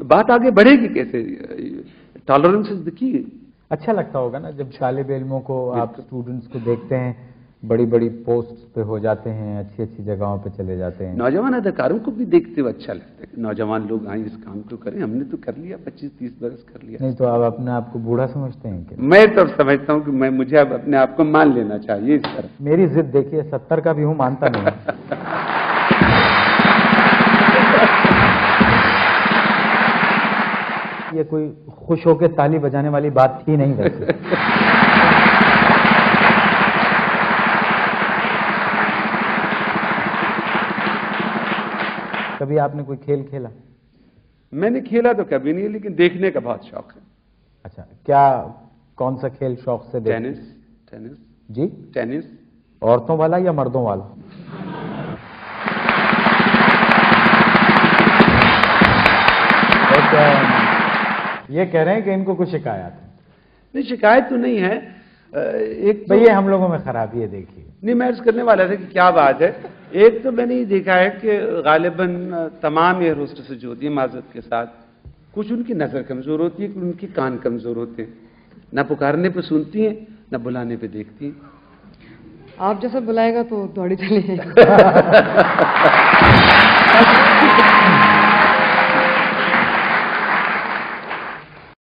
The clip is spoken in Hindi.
बात आगे बढ़ेगी कैसे? Tolerance is the key. अच्छा लगता होगा ना जब तालिब इल्मों को, आप स्टूडेंट्स को देखते हैं बड़ी बड़ी पोस्ट पे हो जाते हैं, अच्छी अच्छी जगहों पे चले जाते हैं। नौजवान अदाकारों को भी देखते हुए अच्छा लगता है, नौजवान लोग आए इस काम को करें। हमने तो कर लिया, 25-30 बरस कर लिया। नहीं तो आप अपने आप को बूढ़ा समझते हैं क्या? मैं तो समझता हूँ कि मुझे अब अपने आप को मान लेना चाहिए इस तरह। मेरी जिद देखिए, 70 का भी हूँ, मानता नहीं। ये कोई खुश होकर ताली बजाने वाली बात थी नहीं वैसे। कभी आपने कोई खेल खेला? मैंने खेला तो कभी नहीं, लेकिन देखने का बहुत शौक है। अच्छा, क्या कौन सा खेल शौक से देखते? टेनिस। टेनिस जी? टेनिस। औरतों वाला या मर्दों वाला? ये कह रहे हैं कि इनको कुछ शिकायत है? नहीं, शिकायत तो नहीं है। एक तो भैया हम लोगों में खराबी है, देखिए। नहीं, मैं अर्ज करने वाला था कि क्या बात है। एक तो मैंने ये देखा है कि गालिबन तमाम एयर होस्टेस जो होती है, माजरत के साथ, कुछ उनकी नजर कमजोर होती है, कुछ उनके कान कमजोर होते हैं। ना पुकारने पे सुनती हैं, ना बुलाने पे देखती हैं। आप जैसा बुलाएगा तो दौड़ी चली जाएगी।